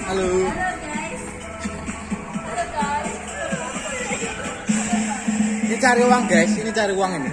Halo. Ini cari uang guys, ini cari uang ini.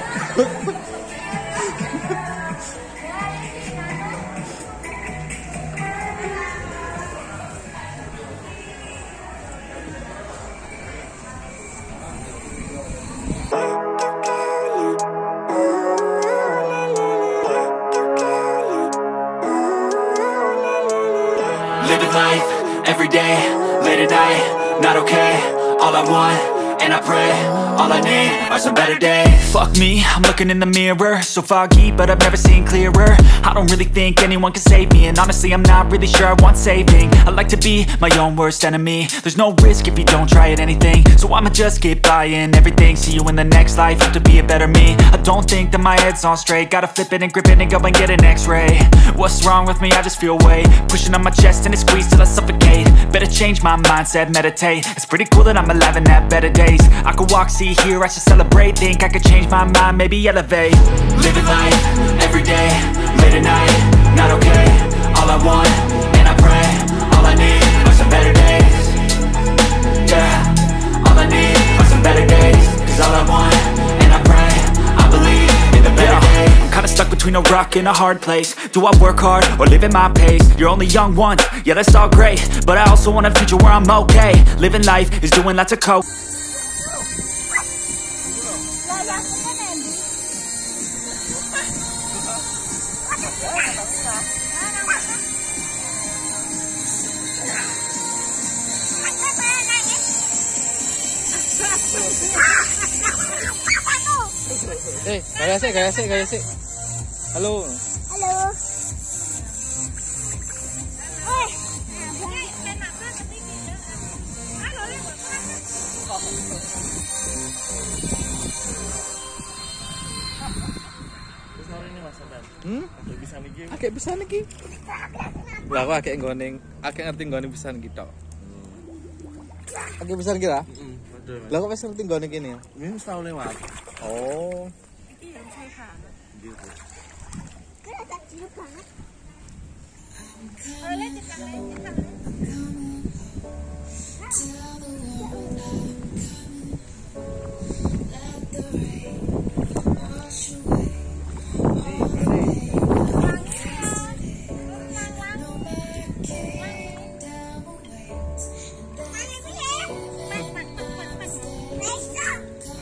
Living life, every day, late at night, not okay. All I want, and I pray, all I need are some better days. Fuck me, I'm looking in the mirror, so foggy, but I've never seen clearer. I don't really think anyone can save me, and honestly I'm not really sure I want saving. I like to be my own worst enemy. There's no risk if you don't try at anything, so I'ma just keep buying everything. See you in the next life, have to be a better me. I don't think that my head's on straight, gotta flip it and grip it and go and get an x-ray. What's wrong with me? I just feel weight pushing on my chest and it squeezes till I suffocate. Better change my mindset, meditate. It's pretty cool that I'm alive and have better days. I could walk, see, hear, I should celebrate. Think I could change my mind, maybe elevate. Living life, every day, late at night, not okay. All I want, and I pray, all I need are some better days. Yeah, all I need are some better days. Cause all I want, and I pray, I believe in the better days. I'm kinda stuck between a rock and a hard place. Do I work hard, or live at my pace? You're only young once, yeah that's all great, but I also want a future where I'm okay. Living life is doing lots of coke. Gaya sih. Halo. Halo. Akeh bisa niki. Lah aku akeh ngerti nggone bisa niki tok. Akeh bisa niki lah. Lah kok wis ngerti nggone kene ya? Ini wis tau lewat. Oh. Iki yang saya banget. Gitu. Kira tak cium banget. Oleh